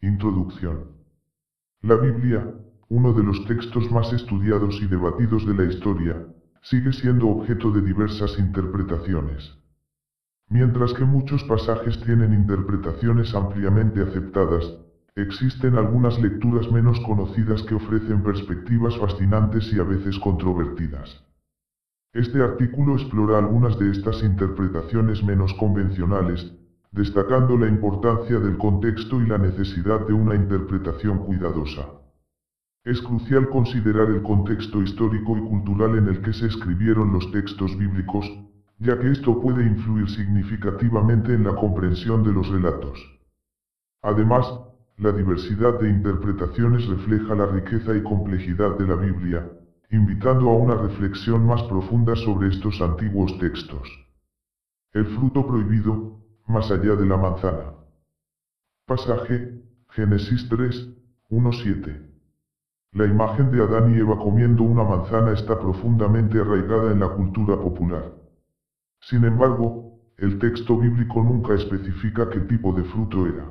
Introducción. La Biblia, uno de los textos más estudiados y debatidos de la historia, sigue siendo objeto de diversas interpretaciones. Mientras que muchos pasajes tienen interpretaciones ampliamente aceptadas, existen algunas lecturas menos conocidas que ofrecen perspectivas fascinantes y a veces controvertidas. Este artículo explora algunas de estas interpretaciones menos convencionales, destacando la importancia del contexto y la necesidad de una interpretación cuidadosa. Es crucial considerar el contexto histórico y cultural en el que se escribieron los textos bíblicos, ya que esto puede influir significativamente en la comprensión de los relatos. Además, la diversidad de interpretaciones refleja la riqueza y complejidad de la Biblia, invitando a una reflexión más profunda sobre estos antiguos textos. El fruto prohibido, más allá de la manzana. Pasaje, Génesis 3, 1-7. La imagen de Adán y Eva comiendo una manzana está profundamente arraigada en la cultura popular. Sin embargo, el texto bíblico nunca especifica qué tipo de fruto era.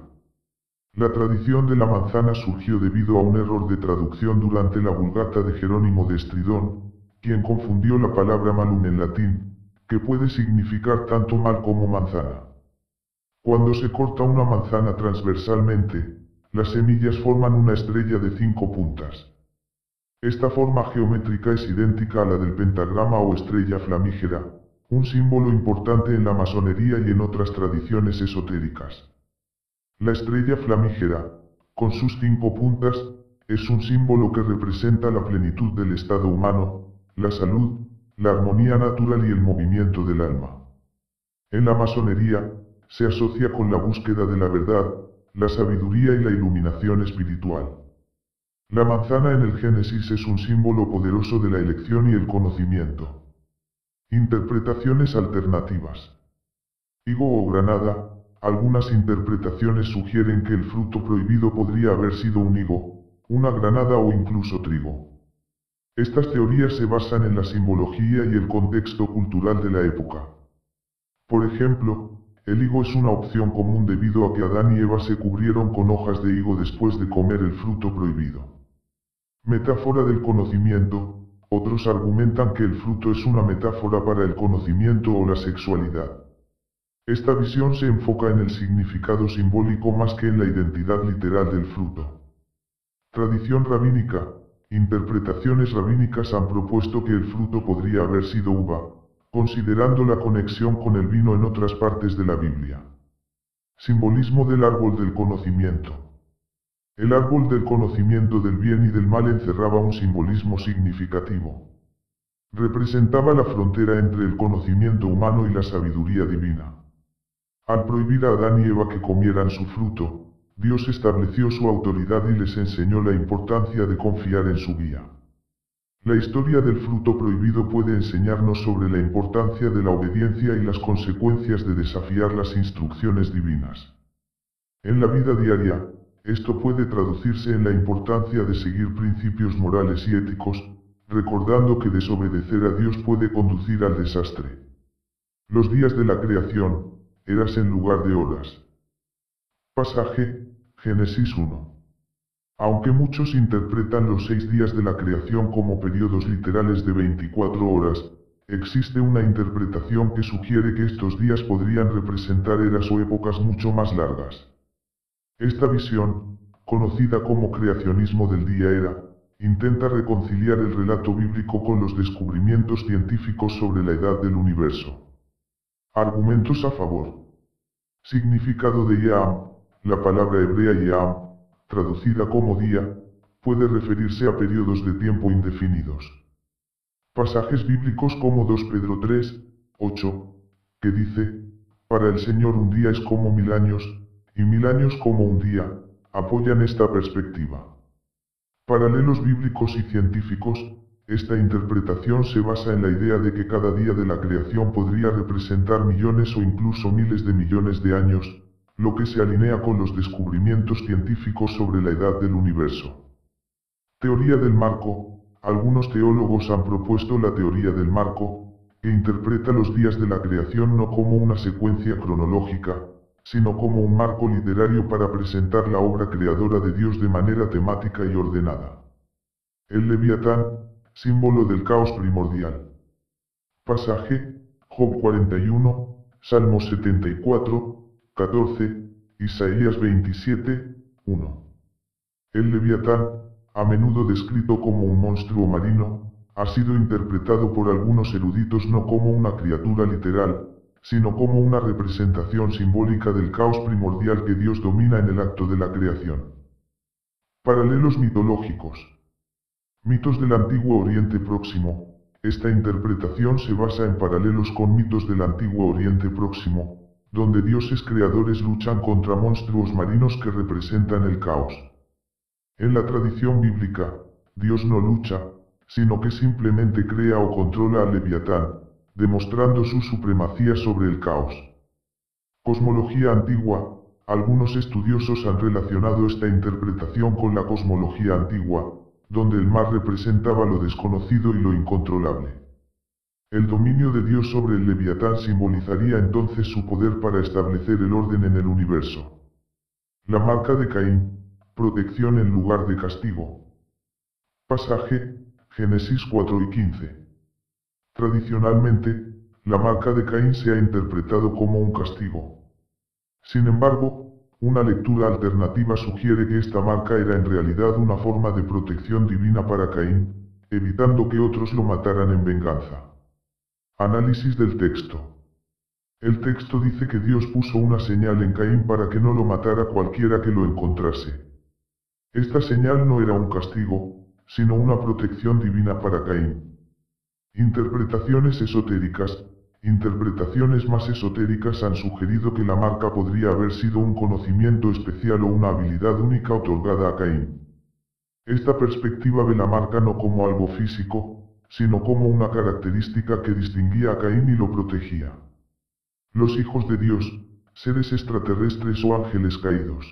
La tradición de la manzana surgió debido a un error de traducción durante la Vulgata de Jerónimo de Estridón, quien confundió la palabra malum en latín, que puede significar tanto mal como manzana. Cuando se corta una manzana transversalmente, las semillas forman una estrella de 5 puntas. Esta forma geométrica es idéntica a la del pentagrama o estrella flamígera, un símbolo importante en la masonería y en otras tradiciones esotéricas. La estrella flamígera, con sus 5 puntas, es un símbolo que representa la plenitud del estado humano, la salud, la armonía natural y el movimiento del alma. En la masonería, se asocia con la búsqueda de la verdad, la sabiduría y la iluminación espiritual. La manzana en el Génesis es un símbolo poderoso de la elección y el conocimiento. Interpretaciones alternativas. Higo o granada. Algunas interpretaciones sugieren que el fruto prohibido podría haber sido un higo, una granada o incluso trigo. Estas teorías se basan en la simbología y el contexto cultural de la época. Por ejemplo, el higo es una opción común debido a que Adán y Eva se cubrieron con hojas de higo después de comer el fruto prohibido. Metáfora del conocimiento. Otros argumentan que el fruto es una metáfora para el conocimiento o la sexualidad. Esta visión se enfoca en el significado simbólico más que en la identidad literal del fruto. Tradición rabínica. Interpretaciones rabínicas han propuesto que el fruto podría haber sido uva, considerando la conexión con el vino en otras partes de la Biblia. Simbolismo del árbol del conocimiento. El árbol del conocimiento del bien y del mal encerraba un simbolismo significativo. Representaba la frontera entre el conocimiento humano y la sabiduría divina. Al prohibir a Adán y Eva que comieran su fruto, Dios estableció su autoridad y les enseñó la importancia de confiar en su guía. La historia del fruto prohibido puede enseñarnos sobre la importancia de la obediencia y las consecuencias de desafiar las instrucciones divinas. En la vida diaria, esto puede traducirse en la importancia de seguir principios morales y éticos, recordando que desobedecer a Dios puede conducir al desastre. Los días de la creación, eras en lugar de horas. Pasaje, Génesis 1. Aunque muchos interpretan los 6 días de la creación como periodos literales de 24 horas, existe una interpretación que sugiere que estos días podrían representar eras o épocas mucho más largas. Esta visión, conocida como creacionismo del día-era, intenta reconciliar el relato bíblico con los descubrimientos científicos sobre la edad del universo. Argumentos a favor. Significado de Yam. La palabra hebrea Yam, traducida como día, puede referirse a periodos de tiempo indefinidos. Pasajes bíblicos como 2 Pedro 3, 8, que dice, para el Señor un día es como 1000 años, y 1000 años como un día, apoyan esta perspectiva. Paralelos bíblicos y científicos. Esta interpretación se basa en la idea de que cada día de la creación podría representar millones o incluso miles de millones de años, lo que se alinea con los descubrimientos científicos sobre la edad del universo. Teoría del marco. Algunos teólogos han propuesto la teoría del marco, que interpreta los días de la creación no como una secuencia cronológica, sino como un marco literario para presentar la obra creadora de Dios de manera temática y ordenada. El Leviatán, símbolo del caos primordial. Pasaje, Job 41, Salmos 74, 14, Isaías 27, 1. El Leviatán, a menudo descrito como un monstruo marino, ha sido interpretado por algunos eruditos no como una criatura literal, sino como una representación simbólica del caos primordial que Dios domina en el acto de la creación. Paralelos mitológicos. Mitos del Antiguo Oriente Próximo. Esta interpretación se basa en paralelos con mitos del Antiguo Oriente Próximo, donde dioses creadores luchan contra monstruos marinos que representan el caos. En la tradición bíblica, Dios no lucha, sino que simplemente crea o controla al Leviatán, demostrando su supremacía sobre el caos. Cosmología antigua. Algunos estudiosos han relacionado esta interpretación con la cosmología antigua, donde el mar representaba lo desconocido y lo incontrolable. El dominio de Dios sobre el Leviatán simbolizaría entonces su poder para establecer el orden en el universo. La marca de Caín. Protección en lugar de castigo. Pasaje, Génesis 4 y 15. Tradicionalmente, la marca de Caín se ha interpretado como un castigo. Sin embargo, una lectura alternativa sugiere que esta marca era en realidad una forma de protección divina para Caín, evitando que otros lo mataran en venganza. Análisis del texto. El texto dice que Dios puso una señal en Caín para que no lo matara cualquiera que lo encontrase. Esta señal no era un castigo, sino una protección divina para Caín. Interpretaciones esotéricas. Interpretaciones más esotéricas han sugerido que la marca podría haber sido un conocimiento especial o una habilidad única otorgada a Caín. Esta perspectiva ve la marca no como algo físico, sino como una característica que distinguía a Caín y lo protegía. Los hijos de Dios, seres extraterrestres o ángeles caídos.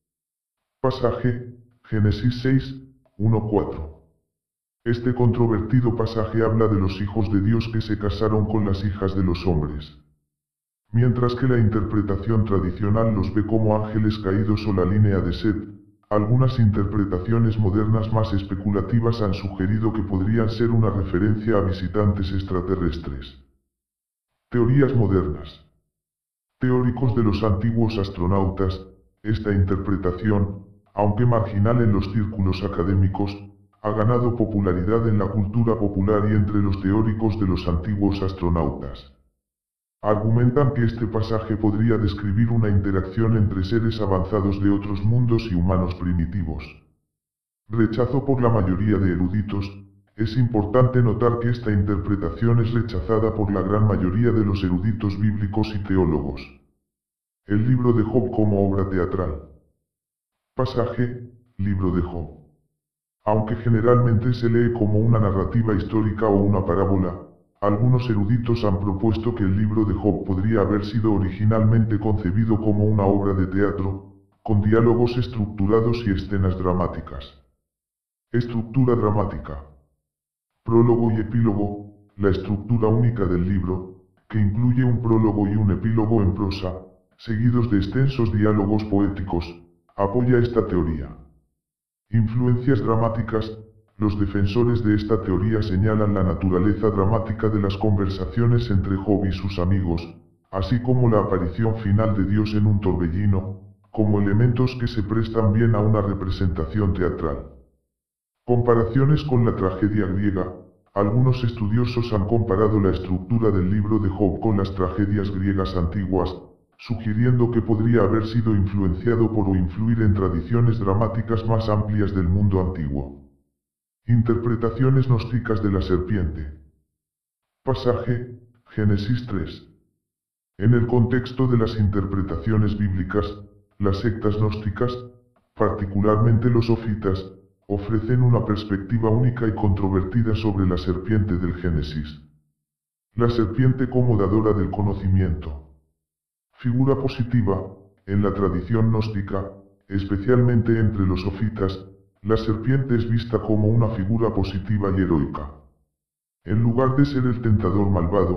Pasaje, Génesis 6, 1-4. Este controvertido pasaje habla de los hijos de Dios que se casaron con las hijas de los hombres. Mientras que la interpretación tradicional los ve como ángeles caídos o la línea de Set, algunas interpretaciones modernas más especulativas han sugerido que podrían ser una referencia a visitantes extraterrestres. Teorías modernas. Teóricos de los antiguos astronautas. Esta interpretación, aunque marginal en los círculos académicos, ha ganado popularidad en la cultura popular y entre los teóricos de los antiguos astronautas. Argumentan que este pasaje podría describir una interacción entre seres avanzados de otros mundos y humanos primitivos. Rechazo por la mayoría de eruditos. Es importante notar que esta interpretación es rechazada por la gran mayoría de los eruditos bíblicos y teólogos. El libro de Job como obra teatral. Pasaje, libro de Job. Aunque generalmente se lee como una narrativa histórica o una parábola, algunos eruditos han propuesto que el libro de Job podría haber sido originalmente concebido como una obra de teatro, con diálogos estructurados y escenas dramáticas. Estructura dramática. Prólogo y epílogo. La estructura única del libro, que incluye un prólogo y un epílogo en prosa, seguidos de extensos diálogos poéticos, apoya esta teoría. Influencias dramáticas. Los defensores de esta teoría señalan la naturaleza dramática de las conversaciones entre Job y sus amigos, así como la aparición final de Dios en un torbellino, como elementos que se prestan bien a una representación teatral. Comparaciones con la tragedia griega. Algunos estudiosos han comparado la estructura del libro de Job con las tragedias griegas antiguas, sugiriendo que podría haber sido influenciado por o influir en tradiciones dramáticas más amplias del mundo antiguo. Interpretaciones gnósticas de la serpiente. Pasaje, Génesis 3. En el contexto de las interpretaciones bíblicas, las sectas gnósticas, particularmente los sofitas, ofrecen una perspectiva única y controvertida sobre la serpiente del Génesis. La serpiente como dadora del conocimiento. Figura positiva. En la tradición gnóstica, especialmente entre los sofitas, la serpiente es vista como una figura positiva y heroica. En lugar de ser el tentador malvado,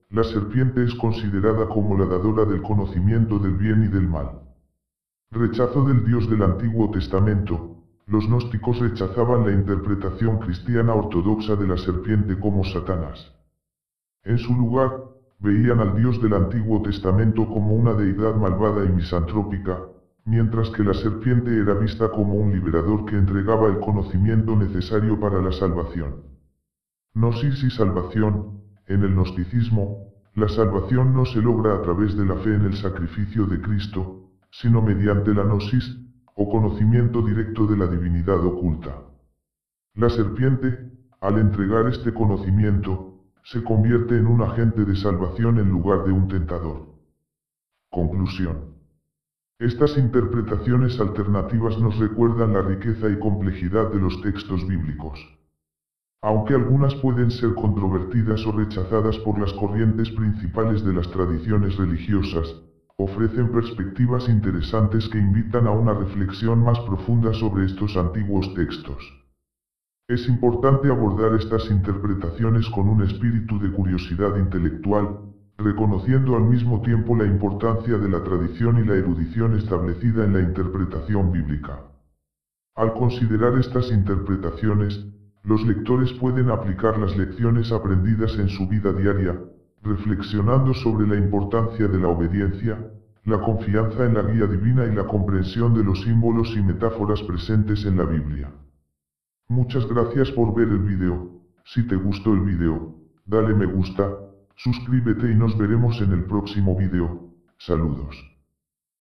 la serpiente es considerada como la dadora del conocimiento del bien y del mal. Rechazo del Dios del Antiguo Testamento. Los gnósticos rechazaban la interpretación cristiana ortodoxa de la serpiente como Satanás. En su lugar, veían al Dios del Antiguo Testamento como una deidad malvada y misantrópica, mientras que la serpiente era vista como un liberador que entregaba el conocimiento necesario para la salvación. Gnosis y salvación. En el gnosticismo, la salvación no se logra a través de la fe en el sacrificio de Cristo, sino mediante la gnosis, o conocimiento directo de la divinidad oculta. La serpiente, al entregar este conocimiento, se convierte en un agente de salvación en lugar de un tentador. Conclusión. Estas interpretaciones alternativas nos recuerdan la riqueza y complejidad de los textos bíblicos. Aunque algunas pueden ser controvertidas o rechazadas por las corrientes principales de las tradiciones religiosas, ofrecen perspectivas interesantes que invitan a una reflexión más profunda sobre estos antiguos textos. Es importante abordar estas interpretaciones con un espíritu de curiosidad intelectual, reconociendo al mismo tiempo la importancia de la tradición y la erudición establecida en la interpretación bíblica. Al considerar estas interpretaciones, los lectores pueden aplicar las lecciones aprendidas en su vida diaria, reflexionando sobre la importancia de la obediencia, la confianza en la guía divina y la comprensión de los símbolos y metáforas presentes en la Biblia. Muchas gracias por ver el video. Si te gustó el video, dale me gusta, suscríbete y nos veremos en el próximo video. Saludos.